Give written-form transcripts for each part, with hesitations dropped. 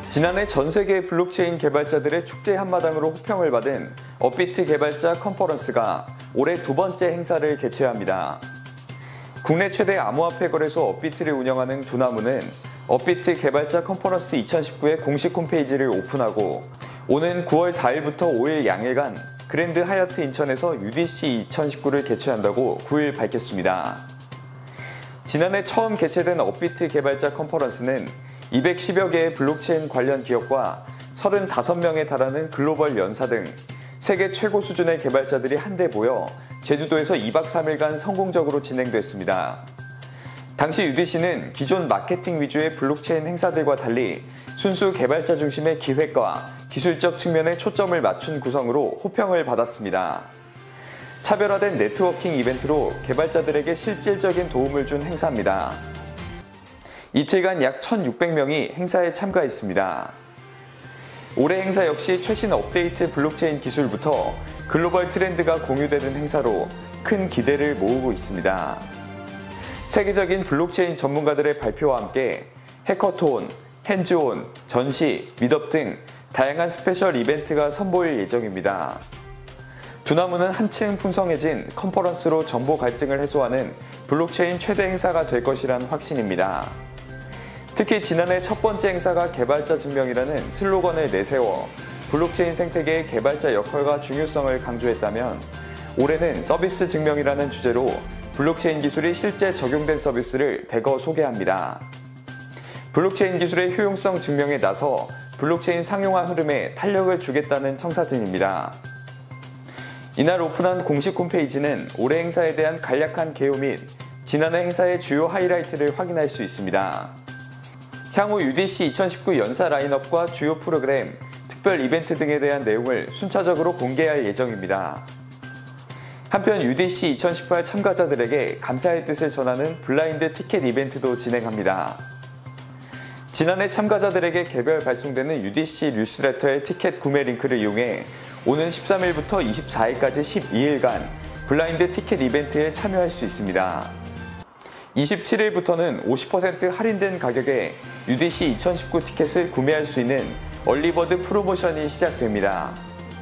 지난해 전 세계 블록체인 개발자들의 축제 한마당으로 호평을 받은 업비트 개발자 컨퍼런스가 올해 두 번째 행사를 개최합니다. 국내 최대 암호화폐 거래소 업비트를 운영하는 두나무는 업비트 개발자 컨퍼런스 2019의 공식 홈페이지를 오픈하고 오는 9월 4일부터 5일 양일간 그랜드 하얏트 인천에서 UDC 2019를 개최한다고 9일 밝혔습니다. 지난해 처음 개최된 업비트 개발자 컨퍼런스는 210여 개의 블록체인 관련 기업과 35명에 달하는 글로벌 연사 등 세계 최고 수준의 개발자들이 한데 모여 제주도에서 2박 3일간 성공적으로 진행됐습니다. 당시 UDC는 기존 마케팅 위주의 블록체인 행사들과 달리 순수 개발자 중심의 기획과 기술적 측면에 초점을 맞춘 구성으로 호평을 받았습니다. 차별화된 네트워킹 이벤트로 개발자들에게 실질적인 도움을 준 행사입니다. 이틀간 약 1,600명이 행사에 참가했습니다. 올해 행사 역시 최신 업데이트 블록체인 기술부터 글로벌 트렌드가 공유되는 행사로 큰 기대를 모으고 있습니다. 세계적인 블록체인 전문가들의 발표와 함께 해커톤, 핸즈온, 전시, 미트업 등 다양한 스페셜 이벤트가 선보일 예정입니다. 두나무는 한층 풍성해진 컨퍼런스로 정보 갈증을 해소하는 블록체인 최대 행사가 될 것이란 확신입니다. 특히 지난해 첫 번째 행사가 개발자 증명이라는 슬로건을 내세워 블록체인 생태계의 개발자 역할과 중요성을 강조했다면 올해는 서비스 증명이라는 주제로 블록체인 기술이 실제 적용된 서비스를 대거 소개합니다. 블록체인 기술의 효용성 증명에 나서 블록체인 상용화 흐름에 탄력을 주겠다는 청사진입니다. 이날 오픈한 공식 홈페이지는 올해 행사에 대한 간략한 개요 및 지난해 행사의 주요 하이라이트를 확인할 수 있습니다. 향후 UDC 2019 연사 라인업과 주요 프로그램, 특별 이벤트 등에 대한 내용을 순차적으로 공개할 예정입니다. 한편 UDC 2018 참가자들에게 감사의 뜻을 전하는 블라인드 티켓 이벤트도 진행합니다. 지난해 참가자들에게 개별 발송되는 UDC 뉴스레터의 티켓 구매 링크를 이용해 오는 13일부터 24일까지 12일간 블라인드 티켓 이벤트에 참여할 수 있습니다. 27일부터는 50% 할인된 가격에 UDC 2019 티켓을 구매할 수 있는 얼리버드 프로모션이 시작됩니다.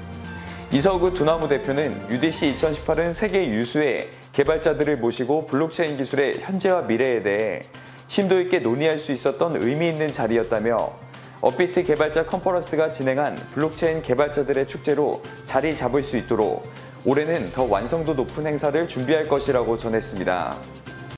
이서구 두나무 대표는 UDC 2018은 세계 유수의 개발자들을 모시고 블록체인 기술의 현재와 미래에 대해 심도 있게 논의할 수 있었던 의미 있는 자리였다며 업비트 개발자 컨퍼런스가 진행한 블록체인 개발자들의 축제로 자리 잡을 수 있도록 올해는 더 완성도 높은 행사를 준비할 것이라고 전했습니다.